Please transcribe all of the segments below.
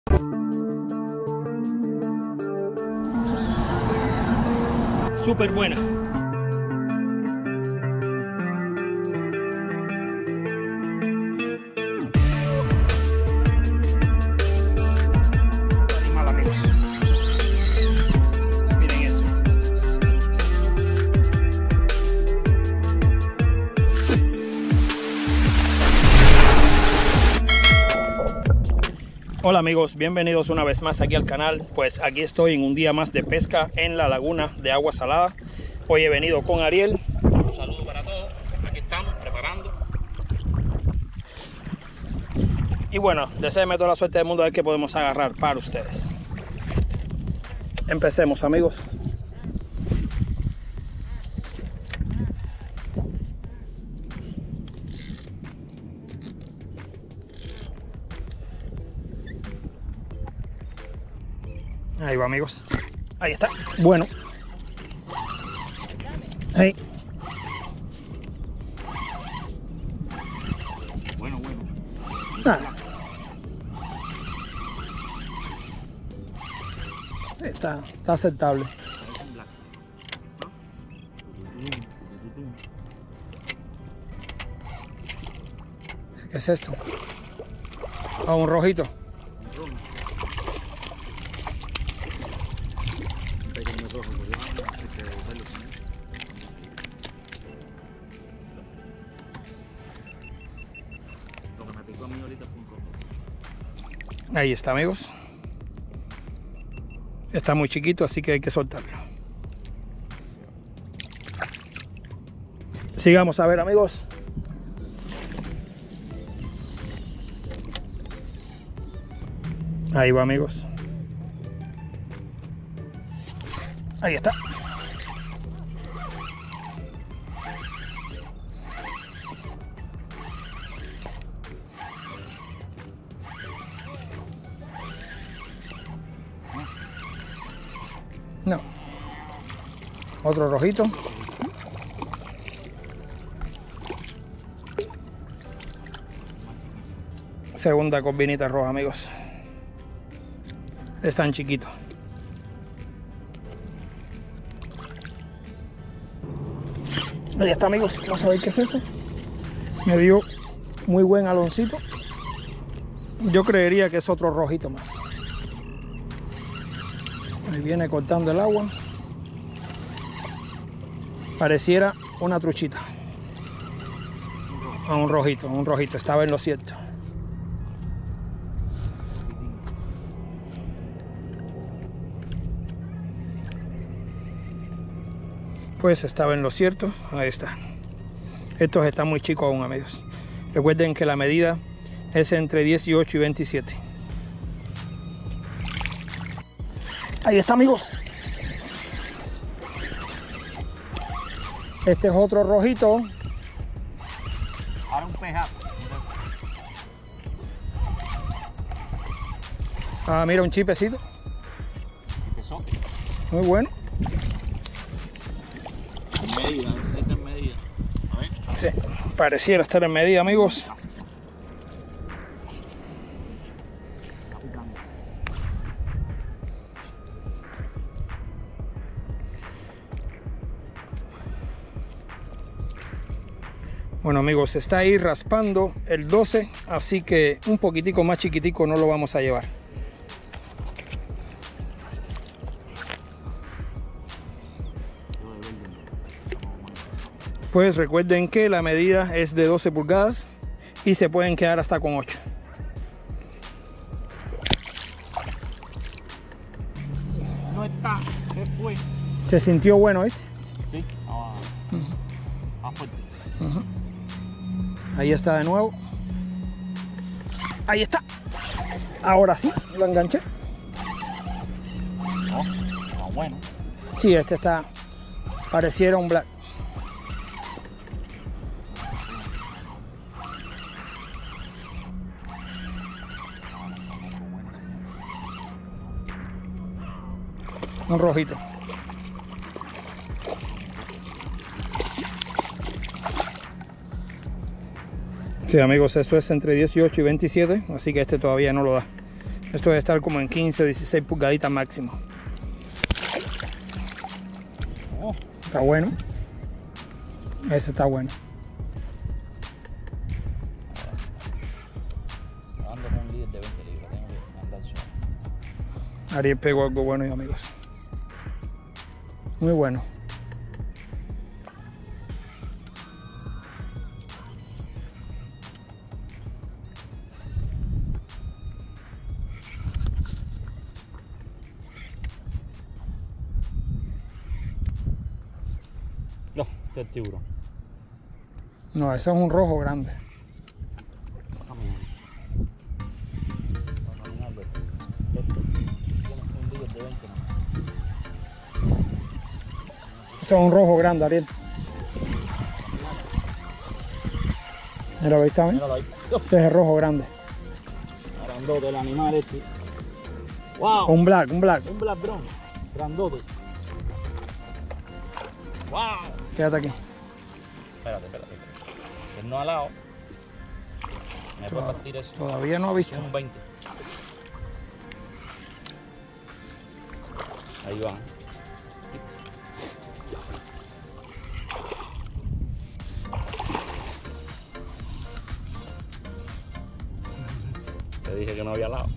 Súper buena. Animal, amigos. Miren eso. Hola amigos, bienvenidos una vez más aquí al canal. Pues aquí estoy en un día más de pesca en la laguna de agua salada. Hoy he venido con Ariel. Un saludo para todos, aquí estamos preparando. Y bueno, deséenme toda la suerte del mundo a ver qué podemos agarrar para ustedes. Empecemos, amigos. Ahí va, amigos. Ahí está. Bueno. Ahí. Bueno. Nada. Está aceptable. ¿Qué es esto? Ah, un rojito. Ahí está, amigos. Está muy chiquito, así que hay que soltarlo. Sigamos a ver, amigos. Ahí va, amigos. Ahí está. No. Otro rojito. Segunda combinita roja, amigos. Es tan chiquito. Ahí está, amigos. Vamos a ver qué es eso. Me dio muy buen aloncito. Yo creería que es otro rojito más. Ahí viene cortando el agua. Pareciera una truchita. Ah, un rojito. Estaba en lo cierto. Pues estaba en lo cierto. Ahí está. Estos están muy chicos aún, amigos. Recuerden que la medida es entre 18 y 27. Ahí está, amigos. Este es otro rojito. Ahora un pejazo. Ah, mira, un chipecito. Muy bueno. En medida, a ver si está en medida. A ver. Sí, pareciera estar en medida, amigos. Bueno, amigos, está ahí raspando el 12, así que un poquitico más chiquitico no lo vamos a llevar. Pues recuerden que la medida es de 12 pulgadas y se pueden quedar hasta con 8. No está, se fue. Se sintió bueno, ¿eh? Sí, más fuerte. Ahí está de nuevo. Ahí está. Ahora sí, lo enganché. No, está bueno. Sí, este está, pareciera un black. Un rojito. Sí, amigos, eso es entre 18 y 27, así que este todavía no lo da. Esto debe estar como en 15 o 16 pulgaditas máximo. Oh, Está bueno. Ese está bueno. ando con un líder de 20 libras. Tengo que andar suave. Ariel pegó algo bueno, y amigos. Muy bueno. No, este es el tiburón. No, ese es un rojo grande. Ese es un rojo grande, Ariel. Mira, ¿veis también? Míralo ahí. Ese es el rojo grande. Grandote el animal este. Wow. Un black, un black. Un black brown. Grandote. Wow. Quédate aquí. Espérate. El no alado. Me puede partir eso. Todavía no ha visto. Son 20. Ahí van. Te dije que no había alado.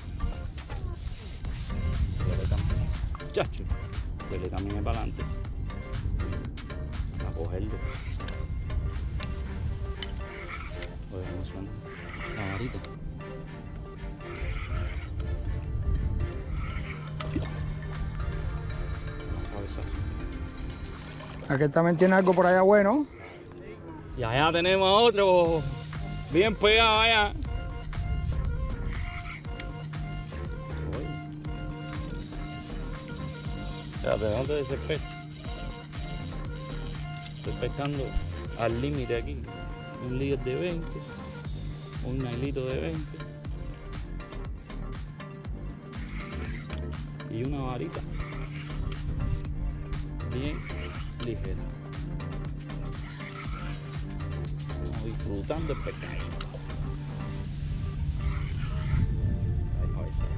Chacho. Que le camine para adelante. A cogerlo. Oye, ¿cómo suena? La varita. Aquel también tiene algo por allá bueno. Y allá tenemos a otro. Bien pegado allá. Espérate, no te desesperes. Estoy pescando al límite aquí. Un líder de 20. Un nailito de 20. Y una varita. Bien ligera. Estamos disfrutando el pescado. Ahí va a ser.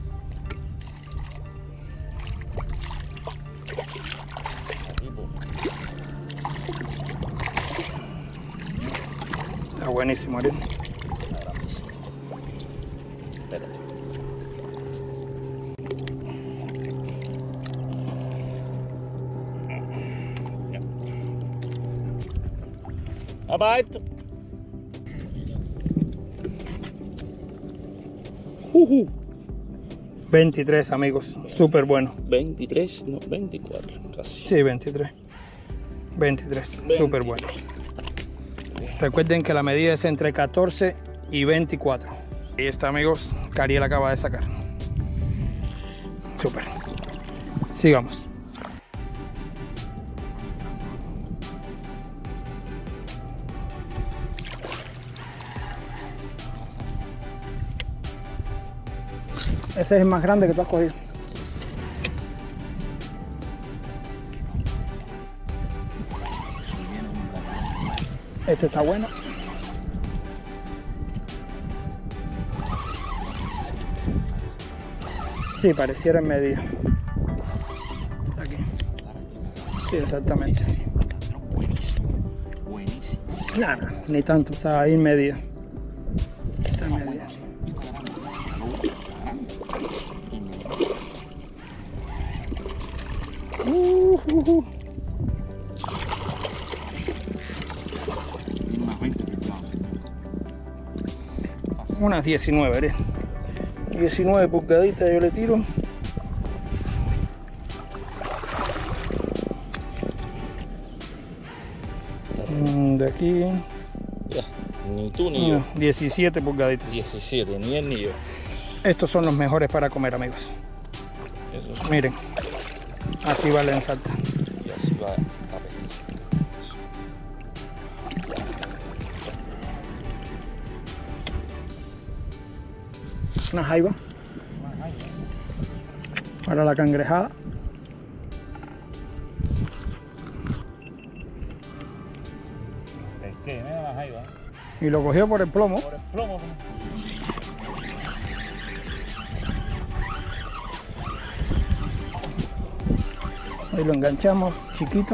Está buenísimo, Ariel. Espérate. Apa esto. 23, amigos. Súper bueno. 23, no, 24, casi. Sí, 23. 23. Súper bueno. Recuerden que la medida es entre 14 y 24. Ahí está, amigos. Que Ariel acaba de sacar. Súper. Sigamos. Ese es el más grande que tú has cogido. Este está bueno. Sí, pareciera en medida. Está aquí. Sí, exactamente. Buenísimo. Buenísimo. Nada, ni tanto, está ahí en medida. Está en medida. Unas 19, ¿eh? 19 pulgaditas yo le tiro. De aquí. Ya, ni tú ni yo. 17 pulgaditas. 17, ni él ni yo. Estos son los mejores para comer, amigos. Eso sí. Miren, así va la ensalta. Y así va a pedir. Una jaiba para la cangrejada. Es que mira la jaiba. Y lo cogió por el plomo. Por el plomo. Ahí lo enganchamos, chiquito.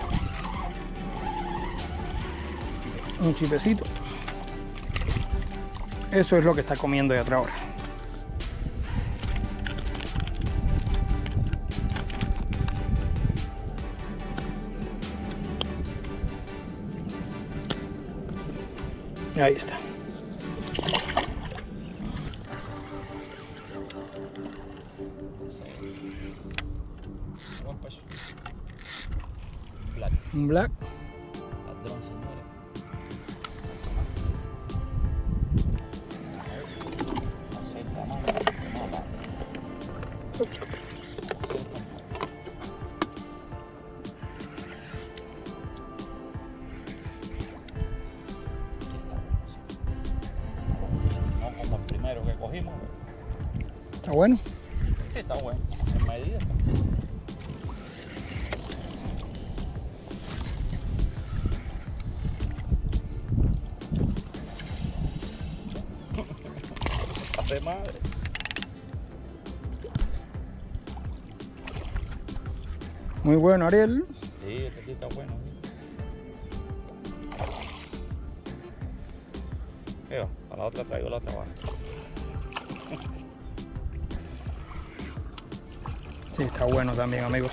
Un chipecito. Eso es lo que está comiendo ahí atrás ahora. Ahí está. Un black. No como el primero que cogimos. ¿Está bueno? Sí, está bueno. En medida. Hace madre. Muy bueno, Ariel. Sí, este sí está bueno. Veo, para la otra traigo la otra barra. Sí, está bueno también, amigos.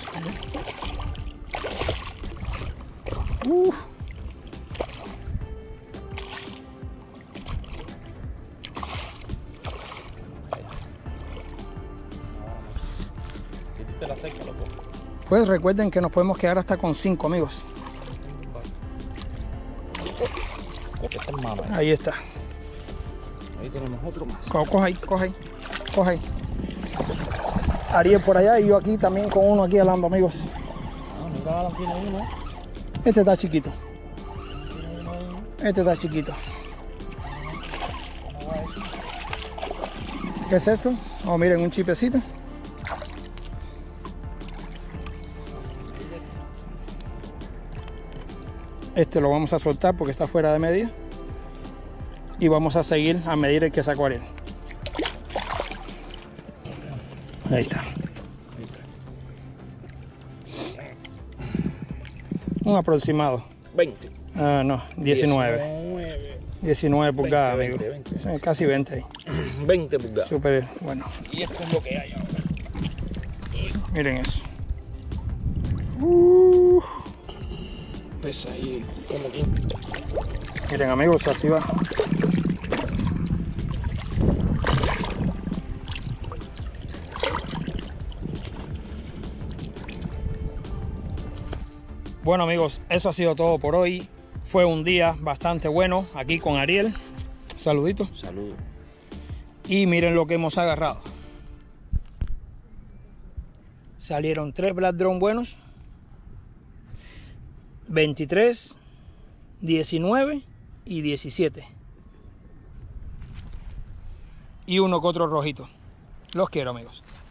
Si tú te la secas, loco. Pues recuerden que nos podemos quedar hasta con 5, amigos. Este es malo. Ahí está. Ahí tenemos otro más. Coge ahí, coge ahí, coge ahí. Ariel por allá y yo aquí también con uno aquí hablando, amigos. Ah, mira, Alan tiene uno. Este está chiquito. Este está chiquito. ¿Qué es esto? Oh, miren, un chipecito. Este lo vamos a soltar porque está fuera de medida. Y vamos a seguir a medir el que sacó Ariel. Ahí está. Un aproximado. 20. Ah, no, 19. 19 pulgadas, 20, amigo. 20. Sí, casi 20 ahí. 20 pulgadas. Súper bueno. Y esto es lo que hay ahora. Miren eso. Pesa ahí como que... Miren, amigos, así va. Bueno, amigos, eso ha sido todo por hoy. Fue un día bastante bueno aquí con Ariel. Saludito. Saludos. Y miren lo que hemos agarrado. Salieron 3 Black Drum buenos. 23, 19 y 17. Y uno que otro rojito. Los quiero, amigos.